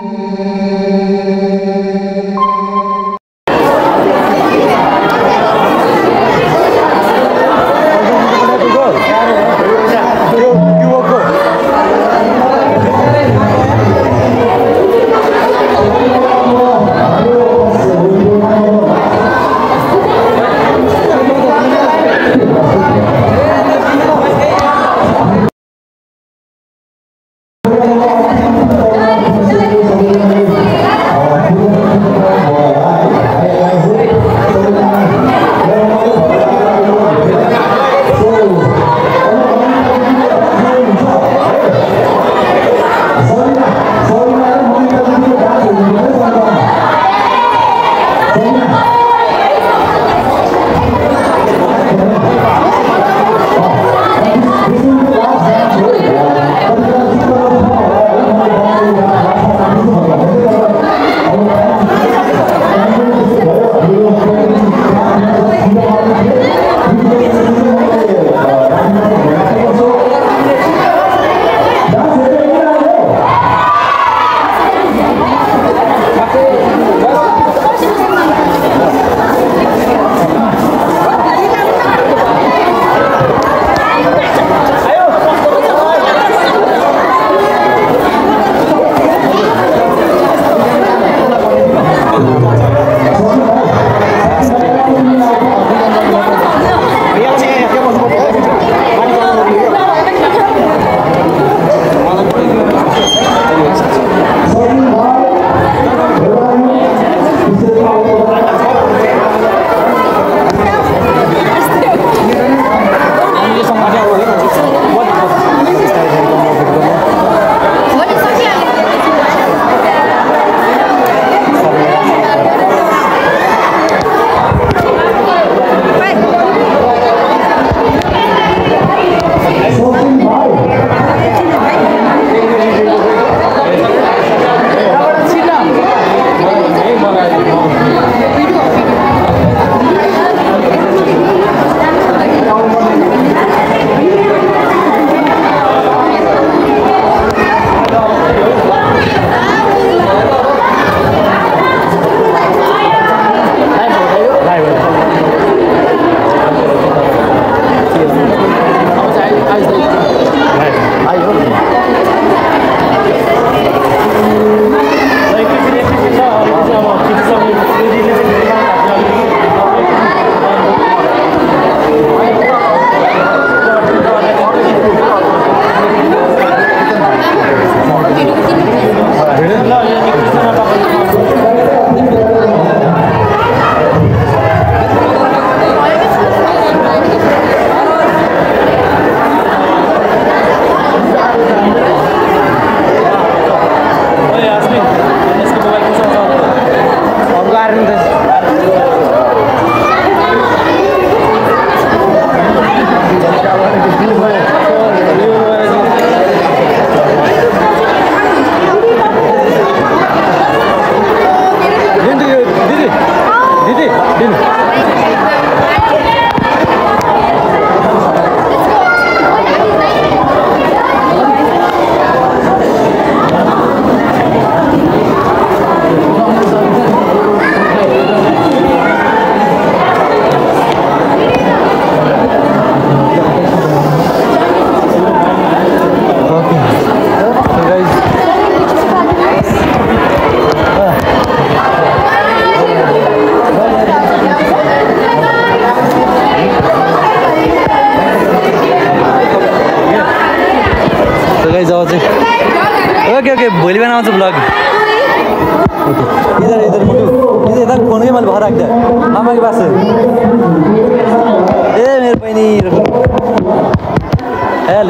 Okay भोलि बिहान आउँछु ब्लग इधर इधर मुटु इधर यता फोनकै मैले भर राख्दा मामाको पास ए मेरो बहिनी हेलो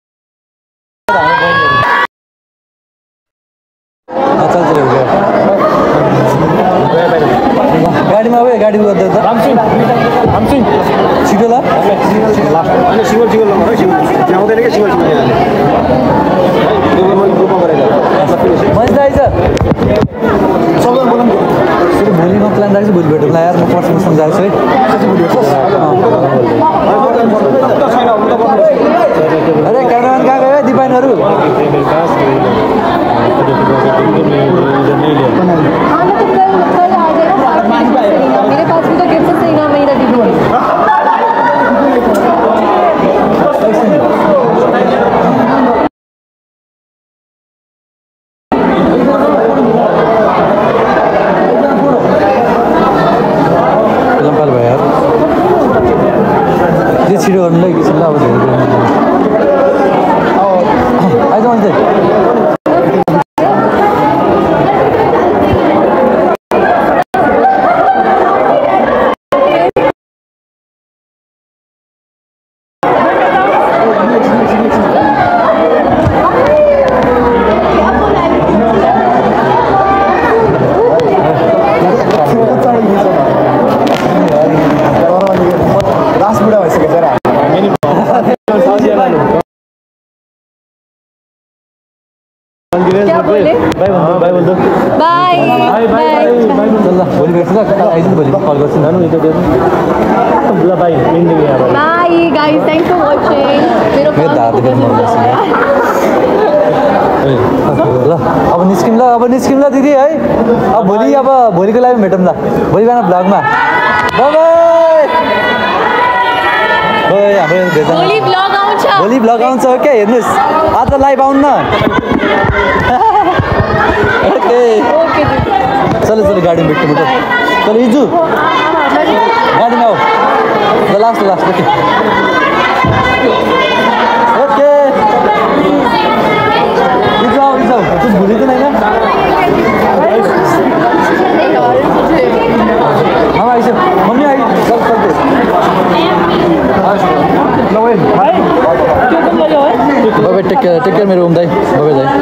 गाडीमा आऊ गाडी गर्दा त रामसिंह छिटो ल लास्ट अनि सिंगल सिंगल नम्बर सिंगल आउँदैन के सिंगल सिंगल मजा आइछ सबै बोलम भोलिमा प्लान राख्छु भोलि भेटौँला यार म पर्सि सम्झाउँछु है अरे क्यामेराम्यान कहाँ गयो दिपाइनहरू मेरे पास भी तो गिफ्ट से ना मेरा दीदी छिटो गर्नु ल एकछिन ल अब आइज Bye guys, thanks for watching. ल अब निस्किम ल दिदी है अब भोलिको लागि भेटौँ ल भोलि बिहान भ्लगमा हाम्रो भोलि भ्लग आउँछ ओके हेर्नुहोस् आज लाइभ आउनु न ओके चलो गाडीमा भेट्नु त चलो इजु गाडीमा आऊ ल लास्ट ओके ओके इजु कुछ भूली तो नहीं ना हम आई से मम्मी आई सब कर दे बाबा टेक केयर मेरो उम दाइ बाबा दाइ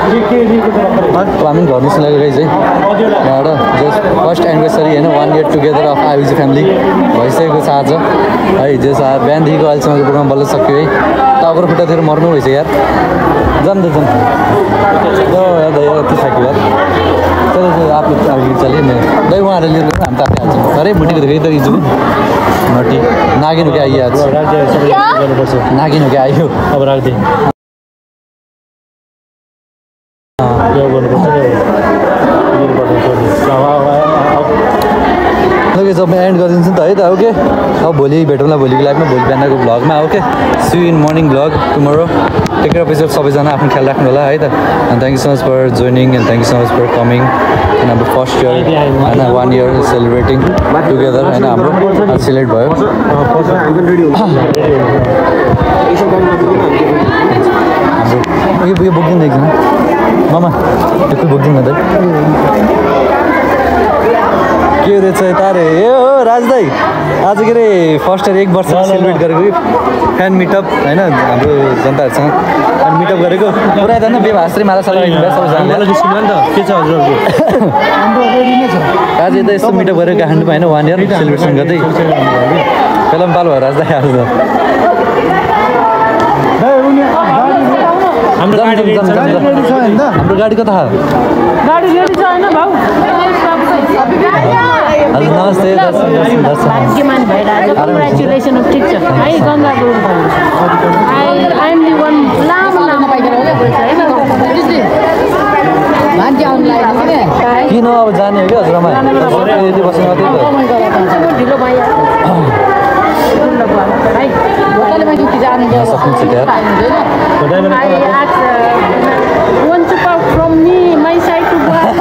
हामी घर निस्किरहेको गाइज है यहाँबाट जस्ट फर्स्ट एनिभर्सरी होइन 1 year together of IBG family भइसकेको छ आज है जस बिहानदेखिको अहिलेसम्मको प्रोग्राम बल्ल सक्यो है टाउको खुट्टातिर मर्नु भएछ यार जान यति थाक्यो यार चलो आप चलिए दाइ उहाँहरूले लिएर हामी त आफै हाल्छौँ अरे मुटीको धेरै त इजु नटी नागिन क्या आइयो आज नागिन क्या आइयो अब राख्दै ओके जब मैं एंड गरिदिन्छु नि त है त ओके अब भोलि भेटौँला भोलिको लाइफमा भोलि बिहानको भ्लगमा okay see you in morning vlog tomorrow take care of yourself सबैजना आफ्नो ख्याल राख्नु होला है त and thank you so much for joining and thank you so much for coming and हाम्रो फर्स्ट इयर होइन 1 year सेलिब्रेटिङ टुगेदर होइन हाम्रो सेलिब्रेट भयो हाम्रो यो बोक्दिनु एकजना मामा यो बोक्दिनु त के रहेछ यता रे ए हो राज दाइ आज के अरे फर्स्ट इयर 1 वर्ष सेलिब्रेट गरेको कि फ्यान मिटअप होइन हाम्रो जनताहरूसँग अनि मिटअप गरेको पुरा जानु बेभास्री माला साला सबैजनाले के छ हजुरहरूको आज यता यस्तो मिटअप गरेको काठमाडौँमा होइन 1 year सेलिब्रेसन गर्दै बेला पालो भयो राज दाइ आज हाम्रो गाडी कता गाडी रेडी छ हैन भाउ हजुर नमस्ते भाग्यमान भइरहेको कङ्ग्रेचुलेसन ठिक छ है Ganga I am the one लामो बाइक मान्छे आउनुलाई किन अब जाने हो क्या हजुरमा यति बस्नु मात्रै ढिलो भयो भाइ होटलमा कि जानु सक्नुहुन्छ यार want to talk from me my side to work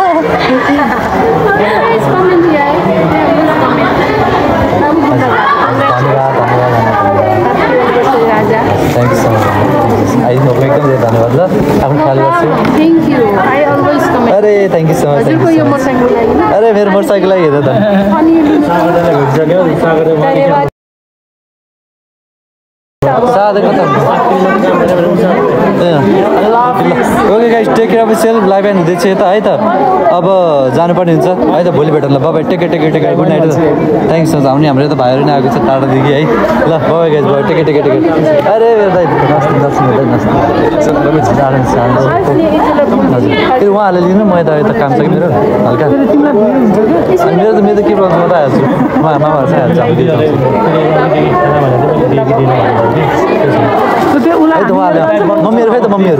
please comment here please comment thank you so much आइदिनु एकदम धेरै धन्यवाद ल आफ्नो ख्याल गर्छु thank you I always comment अरे थ्याङ्क यू सो मच हजुरको यो मोटरसाइकल लागि अरे मेरो मोटरसाइकल लागि हेर त अनि साधे कता okay guys take care of yourself live end हुँदैछ यता है त अब जानुपर्ने हुन्छ है त भोलि भेटौँला बाबा take care good night thank you so much हाम्रो हाम्रो त भाइहरू नै आएको छ टाढादेखि है ल बाबा गाइस भयो टेक केयर अरे दाइ हजुर उहाँहरूले लिनु म यता काम छ कि मेरो हल्का अनि मेरो त के प्रब्लम म त हाल्छु म मामाहरूसँग हाल्छु है त उहाँहरूले मम्मीहरू खै त मम्मीहरू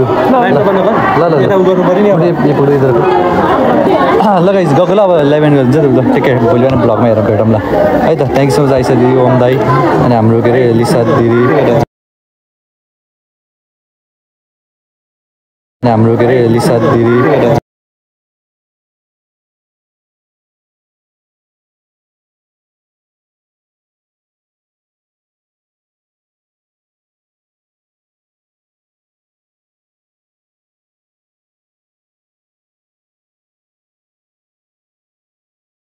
ल गाइस गएको ल अब 11 गरिन्छ ल ठिकै भोलि बिहान ब्लगमा हेरेर भेटौँ ल है त थ्याङ्क सो मच आइसा दिदी ओम दाई अनि हाम्रो के अरे लिसा दिदी हाम्रो के अरे लिसा दिदी